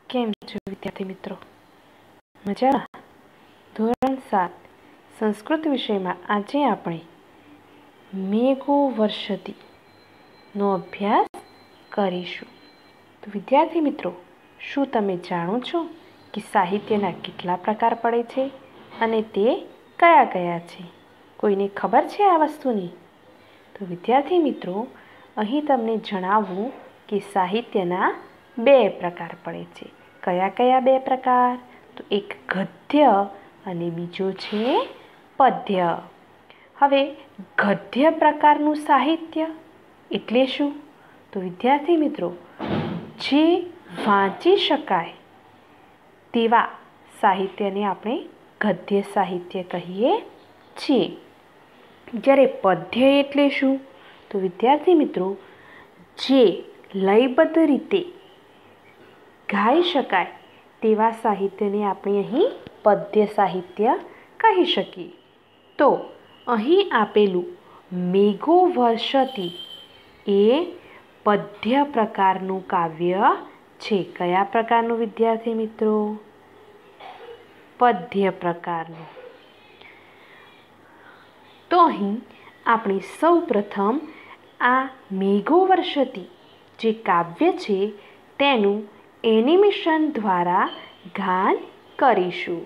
કેમ છો વિદ્યાર્થી મિત્રો? મજામાં? ધોરણ 7 સંસ્કૃત વિષયમાં આજે આપણે મેઘો વર્ષતિ નો અભ્યાસ કરીશું. તો વિદ્યાર્થી મિત્રો, શું તમે જાણો છો કે સાહિત્યના કેટલા પ્રકાર પડે છે અને તે કયા કયા છે? કોઈને ખબર છે આ વસ્તુની? તો વિદ્યાર્થી મિત્રો, અહીં તમને જણાવવું કે સાહિત્યના 2 પ્રકાર પડે છે. કયા કયા 2 પ્રકાર? તો એક ગદ્ય અને બીજો છે પદ્ય. હવે ગદ્ય પ્રકારનું સાહિત્ય એટલે શું? તો વિદ્યાર્થી મિત્રો, જે વાંચી શકાય તેવા સાહિત્યને આપણે ગદ્ય સાહિત્ય કહીએ છીએ. જ્યારે પદ્ય એટલે શું? તો વિદ્યાર્થી મિત્રો, જે લયબદ્ધ રીતે ગાઈ શકાય તેવા સાહિત્યને આપણે અહીં પદ્ય સાહિત્ય કહી શકીએ. તો અહીં આપેલું મેઘો વર્ષતિ એ પદ્ય પ્રકારનું કાવ્ય છે. કયા પ્રકારનું વિદ્યાર્થી મિત્રો? પદ્ય પ્રકારનું. તો અહીં આપણે સૌ પ્રથમ આ મેઘો વર્ષતિ જે કાવ્ય છે તેનું એનિમેશન દ્વારા ગાન કરીશું.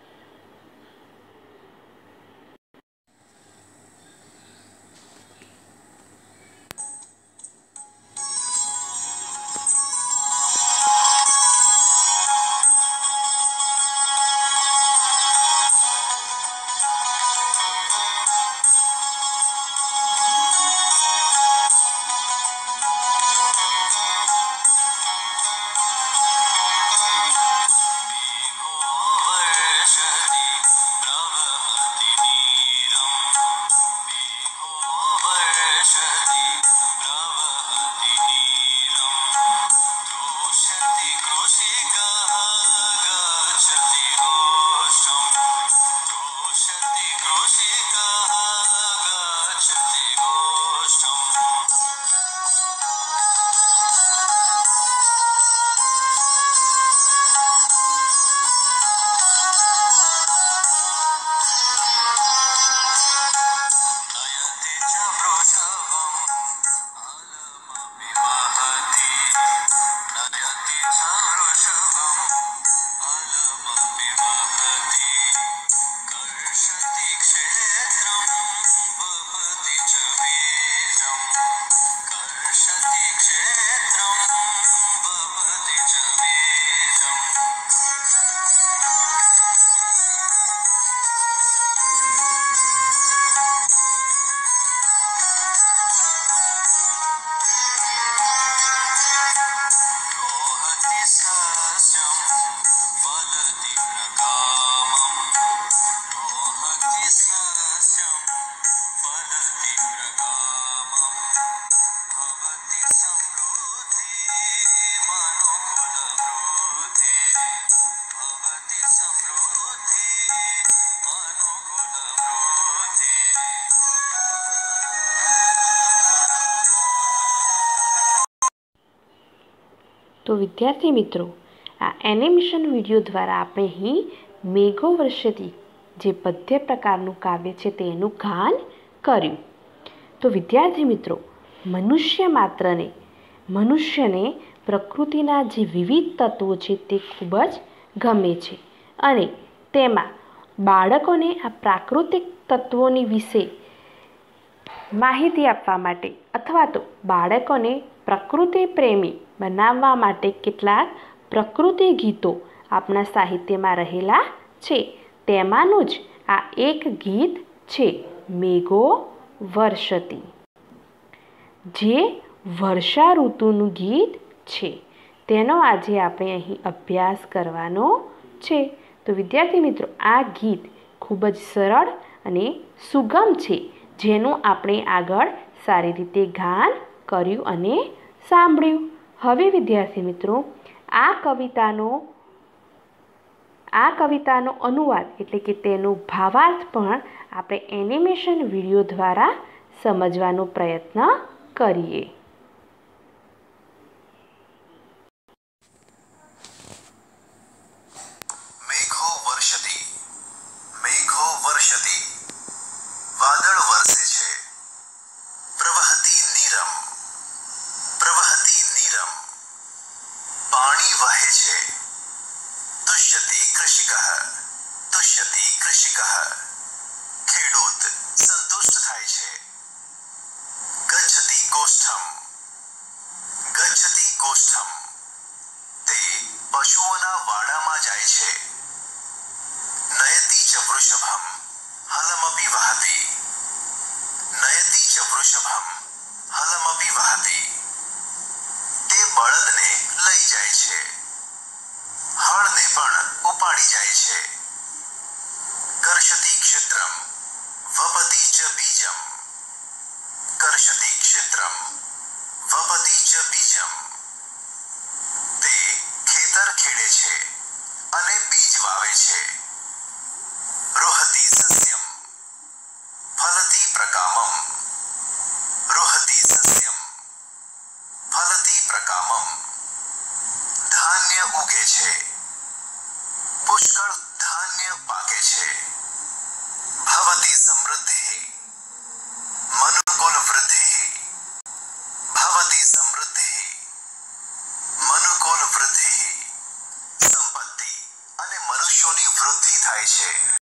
તો વિદ્યાર્થી મિત્રો, આ એનિમેશન વિડીયો દ્વારા આપણે અહીં મેઘો વર્ષતિ જે પદ્ય પ્રકારનું કાવ્ય છે તેનું ગાન કર્યું. તો વિદ્યાર્થી મિત્રો, મનુષ્યને પ્રકૃતિના જે વિવિધ તત્વો છે તે ખૂબ જ ગમે છે અને તેમાં બાળકોને આ પ્રાકૃતિક તત્વોની વિશે માહિતી આપવા માટે અથવા તો બાળકોને પ્રકૃતિ પ્રેમી બનાવવા માટે કેટલાક પ્રકૃતિ ગીતો આપણા સાહિત્યમાં રહેલા છે. તેમાંનું જ આ એક ગીત છે મેઘો વર્ષતિ, જે વર્ષા ઋતુનું ગીત છે. તેનો આજે આપણે અહીં અભ્યાસ કરવાનો છે. તો વિદ્યાર્થી મિત્રો, આ ગીત ખૂબ જ સરળ અને સુગમ છે, જેનું આપણે આગળ સારી રીતે ગાન કર્યું અને સાંભળ્યું. હવે વિદ્યાર્થી મિત્રો, આ કવિતાનો અનુવાદ એટલે કે તેનો ભાવાર્થ પણ આપણે એનિમેશન વિડીયો દ્વારા સમજવાનો પ્રયત્ન કરીએ. પાણી વહે છે. તુષ્યતિ કૃષિકઃ, તુષ્યતિ કૃષિકઃ. ખેડૂત સંતુષ્ટ થાય છે. ગચ્છતિ ગોષ્ઠમ, ગચ્છતિ ગોષ્ઠમ. તે પશુઓના વાડામાં જાય છે. નયતિ ચ વૃષભમ હલમપી વહતિ, નયતિ ચ વૃષભમ હલમપી વહતિ. તે બળદને લઈ જાય છે, હળને પણ ઉપાડી જાય છે. કર્ષતિ ક્ષેત્રમ વપતિ ચ બીજમ, કર્ષતિ ક્ષેત્રમ વપતિ ચ બીજમ. તે ખેતર ખેડે છે અને બીજ વાવે છે. રોહતિ સસ્યમ ફલતિ પ્રકામમ, રોહતિ સસ્યમ ફલતિ પ્રકામમ. ધાન્ય ઉગે છે, પુષ્કળ ધાન્ય પાકે છે. ભવતિ સમૃદ્ધિ મનુકુલ વૃદ્ધિ, ભવતિ સમૃદ્ધિ મનુકુલ વૃદ્ધિ. સંપત્તિ અને મનુષ્યોની વૃદ્ધિ થાય છે.